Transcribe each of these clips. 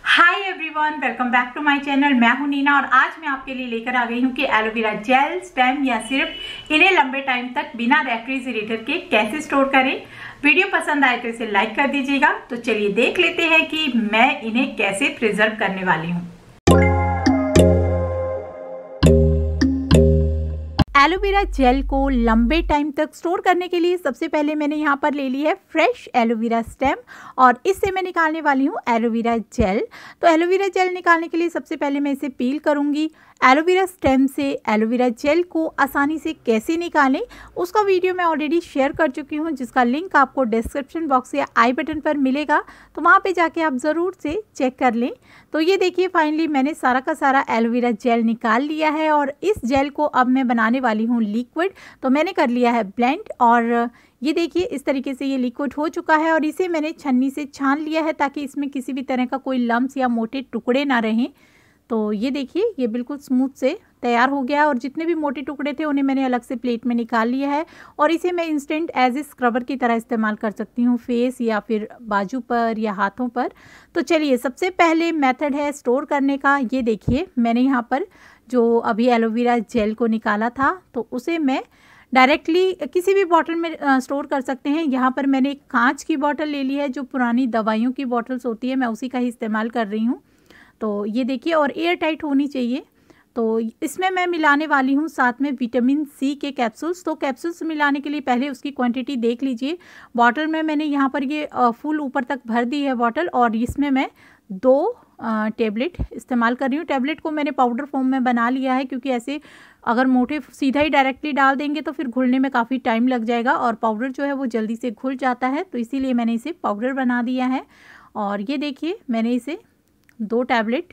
Hi everyone, welcome back to my channel. मैं हूं नीना और आज मैं आपके लिए लेकर आ गई हूं कि एलोवेरा जेल, स्टेम या सिर्फ इन्हें लंबे टाइम तक बिना रेफ्रिजरेटर के कैसे स्टोर करें। वीडियो पसंद आए तो इसे लाइक कर दीजिएगा। तो चलिए देख लेते हैं कि मैं इन्हें कैसे प्रिजर्व करने वाली हूँ। एलोवेरा जेल को लंबे टाइम तक स्टोर करने के लिए सबसे पहले मैंने यहाँ पर ले ली है फ्रेश एलोवेरा स्टेम और इससे मैं निकालने वाली हूँ एलोवेरा जेल। तो एलोवेरा जेल निकालने के लिए सबसे पहले मैं इसे पील करूँगी। एलोवेरा स्टेम से एलोवेरा जेल को आसानी से कैसे निकालें उसका वीडियो मैं ऑलरेडी शेयर कर चुकी हूँ, जिसका लिंक आपको डिस्क्रिप्शन बॉक्स या आई बटन पर मिलेगा, तो वहाँ पे जाके आप ज़रूर से चेक कर लें। तो ये देखिए फाइनली मैंने सारा का सारा एलोवेरा जेल निकाल लिया है और इस जेल को अब मैं बनाने वाली हूँ लिक्विड। तो मैंने कर लिया है ब्लेंड और ये देखिए इस तरीके से ये लिक्विड हो चुका है और इसे मैंने छन्नी से छान लिया है ताकि इसमें किसी भी तरह का कोई लम्स या मोटे टुकड़े ना रहें। तो ये देखिए ये बिल्कुल स्मूथ से तैयार हो गया और जितने भी मोटे टुकड़े थे उन्हें मैंने अलग से प्लेट में निकाल लिया है और इसे मैं इंस्टेंट एज ए स्क्रबर की तरह इस्तेमाल कर सकती हूँ फेस या फिर बाजू पर या हाथों पर। तो चलिए सबसे पहले मेथड है स्टोर करने का। ये देखिए मैंने यहाँ पर जो अभी एलोवेरा जेल को निकाला था तो उसे मैं डायरेक्टली किसी भी बॉटल में स्टोर कर सकते हैं। यहाँ पर मैंने एक कांच की बॉटल ले ली है, जो पुरानी दवाइयों की बॉटल्स होती है, मैं उसी का ही इस्तेमाल कर रही हूँ। तो ये देखिए और एयर टाइट होनी चाहिए। तो इसमें मैं मिलाने वाली हूँ साथ में विटामिन सी के कैप्सूल्स। तो कैप्सूल्स मिलाने के लिए पहले उसकी क्वांटिटी देख लीजिए। बॉटल में मैंने यहाँ पर ये फुल ऊपर तक भर दी है बॉटल और इसमें मैं 2 टेबलेट इस्तेमाल कर रही हूँ। टेबलेट को मैंने पाउडर फॉर्म में बना लिया है क्योंकि ऐसे अगर मोटे सीधा ही डायरेक्टली डाल देंगे तो फिर घुलने में काफ़ी टाइम लग जाएगा और पाउडर जो है वो जल्दी से घुल जाता है, तो इसीलिए मैंने इसे पाउडर बना दिया है। और ये देखिए मैंने इसे 2 टैबलेट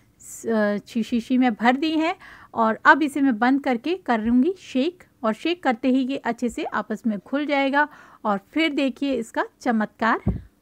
शीशी में भर दी है और अब इसे मैं बंद करके करूँगी शेक और शेक करते ही ये अच्छे से आपस में घुल जाएगा और फिर देखिए इसका चमत्कार।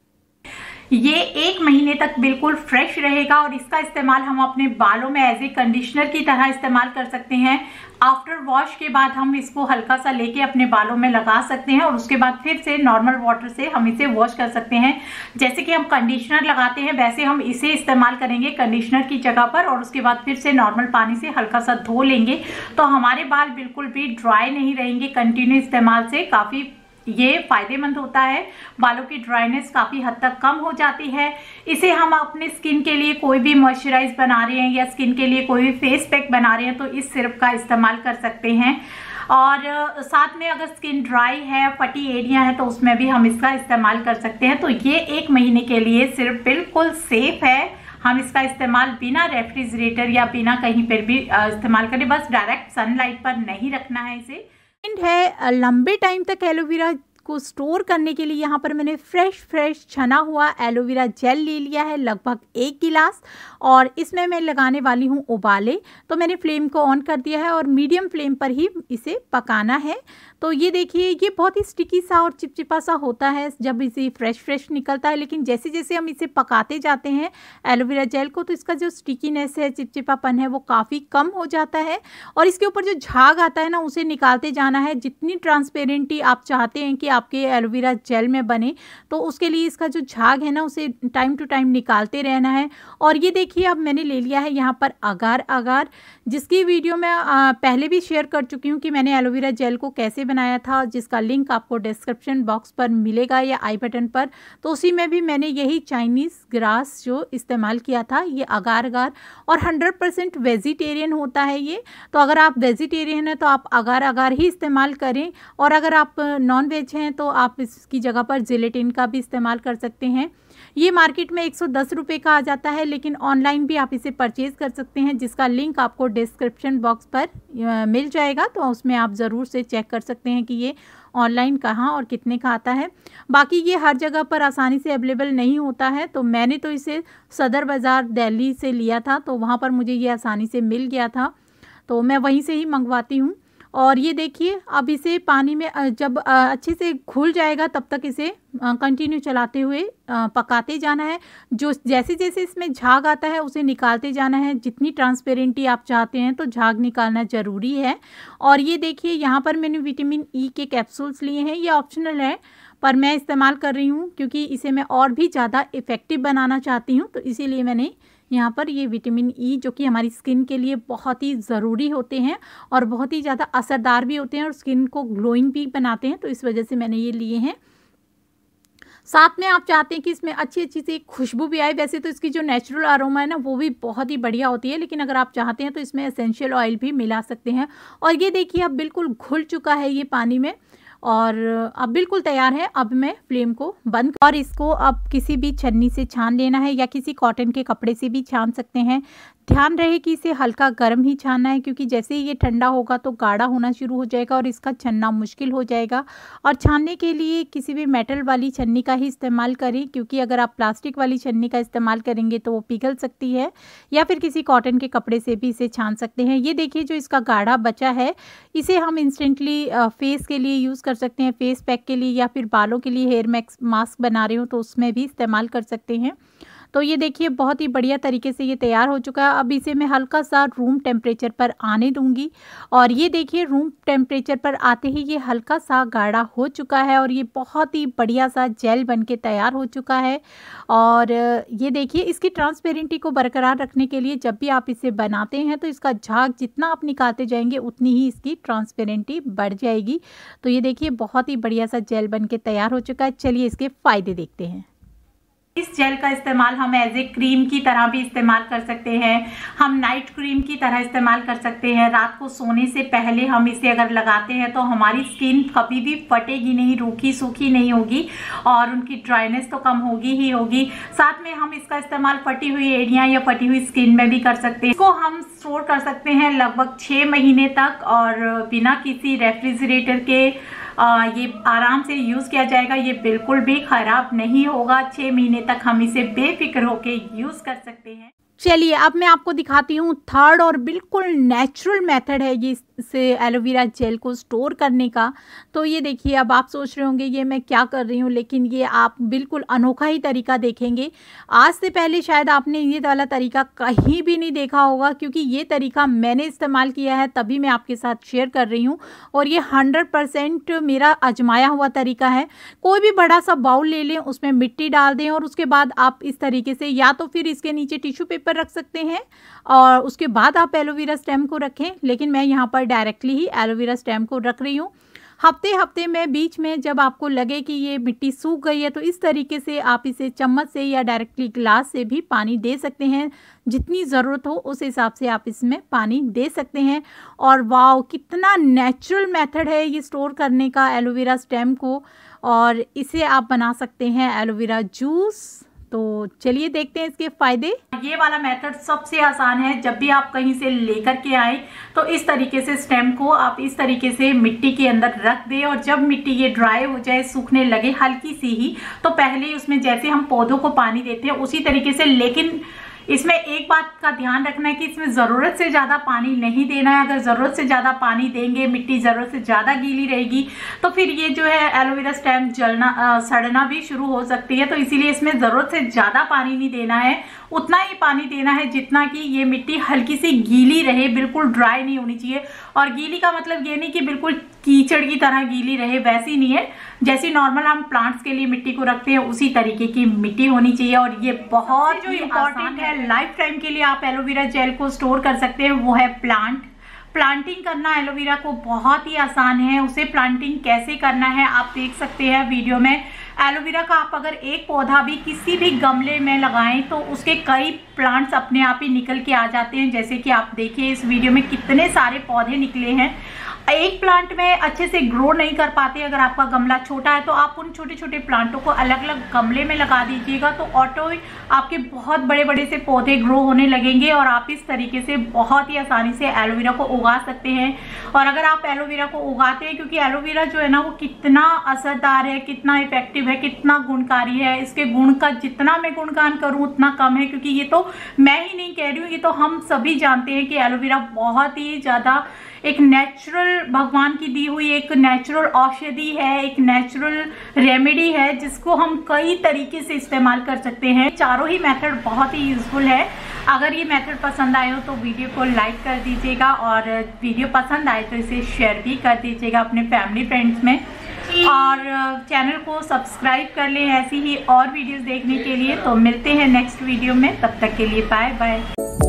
ये 1 महीने तक बिल्कुल फ्रेश रहेगा और इसका इस्तेमाल हम अपने बालों में एज ए कंडीशनर की तरह इस्तेमाल कर सकते हैं। आफ्टर वॉश के बाद हम इसको हल्का सा लेके अपने बालों में लगा सकते हैं और उसके बाद फिर से नॉर्मल वाटर से हम इसे वॉश कर सकते हैं। जैसे कि हम कंडीशनर लगाते हैं वैसे हम इसे इस्तेमाल करेंगे कंडीशनर की जगह पर और उसके बाद फिर से नॉर्मल पानी से हल्का सा धो लेंगे तो हमारे बाल बिल्कुल भी ड्राई नहीं रहेंगे। कंटिन्यू इस्तेमाल से काफ़ी ये फायदेमंद होता है, बालों की ड्राइनेस काफ़ी हद तक कम हो जाती है। इसे हम अपने स्किन के लिए कोई भी मॉइस्चराइज बना रहे हैं या स्किन के लिए कोई भी फेस पैक बना रहे हैं तो इस सिरप का इस्तेमाल कर सकते हैं। और साथ में अगर स्किन ड्राई है, फटी एरिया है तो उसमें भी हम इसका इस्तेमाल कर सकते हैं। तो ये 1 महीने के लिए सिर्फ बिल्कुल सेफ है। हम इसका इस्तेमाल बिना रेफ्रिजरेटर या बिना कहीं पर भी इस्तेमाल करें, बस डायरेक्ट सनलाइट पर नहीं रखना है इसे। है लंबे टाइम तक एलोवेरा को स्टोर करने के लिए यहाँ पर मैंने फ्रेश छना हुआ एलोवेरा जेल ले लिया है, लगभग 1 गिलास, और इसमें मैं लगाने वाली हूँ उबाले। तो मैंने फ्लेम को ऑन कर दिया है और मीडियम फ्लेम पर ही इसे पकाना है। तो ये देखिए ये बहुत ही स्टिकी सा और चिपचिपा सा होता है जब इसे फ्रेश निकलता है, लेकिन जैसे जैसे हम इसे पकाते जाते हैं एलोवेरा जेल को तो इसका जो स्टिकीनेस है, चिपचिपापन है, वो काफ़ी कम हो जाता है और इसके ऊपर जो झाग आता है ना उसे निकालते जाना है। जितनी ट्रांसपेरेंटी आप चाहते हैं कि आपके एलोवेरा जेल में बने तो उसके लिए इसका जो झाग है ना उसे टाइम टू टाइम निकालते रहना है। और ये देखिए अब मैंने ले लिया है यहाँ पर अगार, जिसकी वीडियो मैं पहले भी शेयर कर चुकी हूँ कि मैंने एलोवेरा जेल को कैसे बनाया था, जिसका लिंक आपको डिस्क्रिप्शन बॉक्स पर मिलेगा या आई बटन पर। तो उसी में भी मैंने यही चाइनीज़ ग्रास जो इस्तेमाल किया था, ये अगार और 100% वेजिटेरियन होता है ये। तो अगर आप वेजिटेरियन हैं तो आप अगार ही इस्तेमाल करें और अगर आप नॉन वेज हैं तो आप इसकी जगह पर जिलेटिन का भी इस्तेमाल कर सकते हैं। ये मार्केट में 110 रुपये का आ जाता है, लेकिन ऑनलाइन भी आप इसे परचेज़ कर सकते हैं, जिसका लिंक आपको डिस्क्रिप्शन बॉक्स पर मिल जाएगा। तो उसमें आप ज़रूर से चेक कर सकते हैं कि ये ऑनलाइन कहाँ और कितने का आता है। बाकी ये हर जगह पर आसानी से अवेलेबल नहीं होता है, तो मैंने तो इसे सदर बाज़ार दिल्ली से लिया था, तो वहाँ पर मुझे ये आसानी से मिल गया था, तो मैं वहीं से ही मंगवाती हूँ। और ये देखिए अब इसे पानी में जब अच्छे से घुल जाएगा तब तक इसे कंटिन्यू चलाते हुए पकाते जाना है। जो जैसे जैसे इसमें झाग आता है उसे निकालते जाना है। जितनी ट्रांसपेरेंटी आप चाहते हैं तो झाग निकालना ज़रूरी है। और ये देखिए यहाँ पर मैंने विटामिन ई के कैप्सूल्स लिए हैं, ये ऑप्शनल है पर मैं इस्तेमाल कर रही हूँ क्योंकि इसे मैं और भी ज़्यादा इफ़ेक्टिव बनाना चाहती हूँ। तो इसीलिए मैंने यहाँ पर ये विटामिन ई जो कि हमारी स्किन के लिए बहुत ही ज़रूरी होते हैं और बहुत ही ज़्यादा असरदार भी होते हैं और स्किन को ग्लोइंग भी बनाते हैं, तो इस वजह से मैंने ये लिए हैं। साथ में आप चाहते हैं कि इसमें अच्छी अच्छी सी खुशबू भी आए। वैसे तो इसकी जो नेचुरल अरोमा है ना वो भी बहुत ही बढ़िया होती है, लेकिन अगर आप चाहते हैं तो इसमें एसेंशियल ऑयल भी मिला सकते हैं। और ये देखिए अब बिल्कुल घुल चुका है ये पानी में और अब बिल्कुल तैयार है। अब मैं फ्लेम को बंद और इसको अब किसी भी छन्नी से छान लेना है या किसी कॉटन के कपड़े से भी छान सकते हैं। ध्यान रहे कि इसे हल्का गर्म ही छानना है, क्योंकि जैसे ही ये ठंडा होगा तो गाढ़ा होना शुरू हो जाएगा और इसका छनना मुश्किल हो जाएगा। और छानने के लिए किसी भी मेटल वाली छन्नी का ही इस्तेमाल करें, क्योंकि अगर आप प्लास्टिक वाली छन्नी का इस्तेमाल करेंगे तो वो पिघल सकती है। या फिर किसी कॉटन के कपड़े से भी इसे छान सकते हैं। ये देखिए जो इसका गाढ़ा बचा है इसे हम इंस्टेंटली फेस के लिए यूज़ कर सकते हैं, फेस पैक के लिए या फिर बालों के लिए हेयर मास्क बना रहे हो तो उसमें भी इस्तेमाल कर सकते हैं। तो ये देखिए बहुत ही बढ़िया तरीके से ये तैयार हो चुका है। अब इसे मैं हल्का सा रूम टेम्परेचर पर आने दूंगी और ये देखिए रूम टेम्परेचर पर आते ही ये हल्का सा गाढ़ा हो चुका है और ये बहुत ही बढ़िया सा जेल बनके तैयार हो चुका है। और ये देखिए इसकी ट्रांसपेरेंटी को बरकरार रखने के लिए जब भी आप इसे बनाते हैं तो इसका झाग जितना आप निकालते जाएंगे उतनी ही इसकी ट्रांसपेरेंटी बढ़ जाएगी। तो ये देखिए बहुत ही बढ़िया सा जेल बनके तैयार हो चुका है। चलिए इसके फ़ायदे देखते हैं। इस जेल का इस्तेमाल हम एज ए क्रीम की तरह भी इस्तेमाल कर सकते हैं, हम नाइट क्रीम की तरह इस्तेमाल कर सकते हैं। रात को सोने से पहले हम इसे अगर लगाते हैं तो हमारी स्किन कभी भी फटेगी नहीं, रूखी सूखी नहीं होगी और उनकी ड्राइनेस तो कम होगी ही होगी। साथ में हम इसका इस्तेमाल फटी हुई एरिया या फटी हुई स्किन में भी कर सकते हैं। इसको हम स्टोर कर सकते हैं लगभग 6 महीने तक और बिना किसी रेफ्रिजरेटर के ये आराम से यूज़ किया जाएगा। ये बिल्कुल भी ख़राब नहीं होगा। 6 महीने तक हम इसे बेफिक्र होके यूज़ कर सकते हैं। चलिए अब मैं आपको दिखाती हूँ थर्ड और बिल्कुल नेचुरल मेथड है ये से एलोवेरा जेल को स्टोर करने का। तो ये देखिए अब आप सोच रहे होंगे ये मैं क्या कर रही हूँ, लेकिन ये आप बिल्कुल अनोखा ही तरीका देखेंगे। आज से पहले शायद आपने ये वाला तरीका कहीं भी नहीं देखा होगा, क्योंकि ये तरीका मैंने इस्तेमाल किया है तभी मैं आपके साथ शेयर कर रही हूँ और ये 100% मेरा आजमाया हुआ तरीका है। कोई भी बड़ा सा बाउल ले लें, उसमें मिट्टी डाल दें और उसके बाद आप इस तरीके से या तो फिर इसके नीचे टिश्यू पेपर रख सकते हैं और उसके बाद आप एलोवेरा स्टेम को रखें, लेकिन मैं यहाँ पर डायरेक्टली ही एलोवेरा स्टेम को रख रही हूँ। हफ्ते हफ्ते में बीच में जब आपको लगे कि ये मिट्टी सूख गई है तो इस तरीके से आप इसे चम्मच से या डायरेक्टली ग्लास से भी पानी दे सकते हैं। जितनी ज़रूरत हो उस हिसाब से आप इसमें पानी दे सकते हैं। और वाओ कितना नेचुरल मेथड है ये स्टोर करने का एलोवेरा स्टेम को, और इसे आप बना सकते हैं एलोवेरा जूस। तो चलिए देखते हैं इसके फायदे। ये वाला मेथड सबसे आसान है। जब भी आप कहीं से लेकर के आए तो इस तरीके से स्टेम को आप इस तरीके से मिट्टी के अंदर रख दें और जब मिट्टी ये ड्राई हो जाए, सूखने लगे हल्की सी ही, तो पहले ही उसमें जैसे हम पौधों को पानी देते हैं उसी तरीके से, लेकिन इसमें एक बात का ध्यान रखना है कि इसमें ज़रूरत से ज़्यादा पानी नहीं देना है। अगर ज़रूरत से ज़्यादा पानी देंगे, मिट्टी ज़रूरत से ज़्यादा गीली रहेगी तो फिर ये जो है एलोवेरा स्टेम जलना सड़ना भी शुरू हो सकती है। तो इसीलिए इसमें ज़रूरत से ज़्यादा पानी नहीं देना है, उतना ही पानी देना है जितना कि ये मिट्टी हल्की सी गीली रहे, बिल्कुल ड्राई नहीं होनी चाहिए। और गीली का मतलब ये नहीं कि बिल्कुल कीचड़ की तरह गीली रहे, वैसी नहीं है। जैसी नॉर्मल हम प्लांट्स के लिए मिट्टी को रखते हैं उसी तरीके की मिट्टी होनी चाहिए। और ये बहुत जो इम्पोर्टेंट है, लाइफ टाइम के लिए आप एलोवेरा जेल को स्टोर कर सकते हैं, वो है प्लांटिंग करना एलोवेरा को बहुत ही आसान है। उसे प्लांटिंग कैसे करना है आप देख सकते हैं वीडियो में। एलोवेरा का आप अगर एक पौधा भी किसी भी गमले में लगाएं तो उसके कई प्लांट्स अपने आप ही निकल के आ जाते हैं। जैसे कि आप देखिए इस वीडियो में कितने सारे पौधे निकले हैं। एक प्लांट में अच्छे से ग्रो नहीं कर पाते, अगर आपका गमला छोटा है तो आप उन छोटे छोटे प्लांटों को अलग अलग गमले में लगा दीजिएगा तो ऑटो आपके बहुत बड़े बड़े से पौधे ग्रो होने लगेंगे और आप इस तरीके से बहुत ही आसानी से एलोवेरा को उगा सकते हैं। और अगर आप एलोवेरा को उगाते हैं, क्योंकि एलोवेरा जो है ना वो कितना असरदार है, कितना इफेक्टिव है, कितना गुणकारी है, इसके गुण का जितना मैं गुणगान करूं उतना कम है, क्योंकि ये तो मैं ही नहीं कह रही हूँ, ये तो हम सभी जानते हैं कि एलोवेरा बहुत ही ज्यादा एक नेचुरल भगवान की दी हुई एक नेचुरल औषधि है, एक नेचुरल रेमेडी है जिसको हम कई तरीके से इस्तेमाल कर सकते हैं। चारों ही मेथड बहुत ही यूजफुल है। अगर ये मेथड पसंद आए हो तो वीडियो को लाइक कर दीजिएगा और वीडियो पसंद आए तो इसे शेयर भी कर दीजिएगा अपने फैमिली फ्रेंड्स में। और चैनल को सब्सक्राइब कर लें ऐसी ही और वीडियोस देखने के लिए। तो मिलते हैं नेक्स्ट वीडियो में, तब तक के लिए बाय बाय।